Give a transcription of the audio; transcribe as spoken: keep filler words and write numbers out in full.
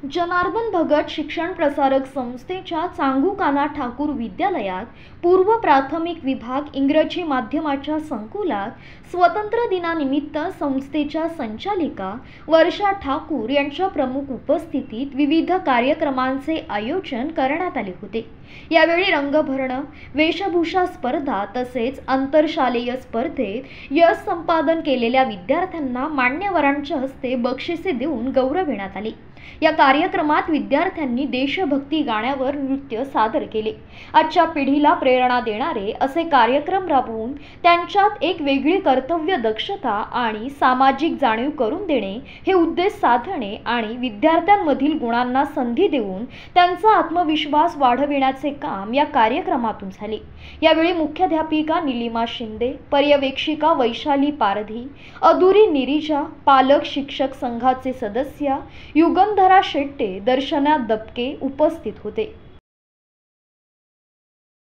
जनार्दन भगत शिक्षण प्रसारक संस्थेच्या चांगुकाना ठाकूर विद्यालयात पूर्व प्राथमिक विभाग इंग्रजी माध्यमाच्या संकुलात स्वातंत्र्य दिनानिमित्त संस्थेच्या संचालिका वर्षा ठाकूर यांच्या प्रमुख उपस्थितीत विविध कार्यक्रमांचे आयोजन करण्यात आले होते। यावेळी रंगभरण, वेशभूषा स्पर्धा तसेच आंतरशालेय स्पर्धेत यश संपादन केलेल्या विद्यार्थ्यांना मान्यवरांच्या हस्ते बक्षिसे देऊन गौरविण्यात आले। या कार्यक्रमात विद्यार्थ्यांनी देशभक्ती गाण्यावर नृत्य सादर केले। आजच्या पिढीला प्रेरणा देणारे असे कार्यक्रम राबवून त्यांच्यात एक वेगळी कर्तव्य दक्षता आणि सामाजिक जाणीव करून देणे हे उद्देश साधणे आणि विद्यार्थ्यांमधील गुणांना संधी देऊन त्यांचा आत्मविश्वास वाढविण्याचे काम या कार्यक्रमातून झाले। यावेळी मुख्याध्यापिका निलिमा शिंदे, पर्यवेक्षिका वैशाली पारधी, अधुरी निरीजा, पालक शिक्षक संघाचे सदस्य युगंधरा शेट्टे, दर्शना दबके उपस्थित होते।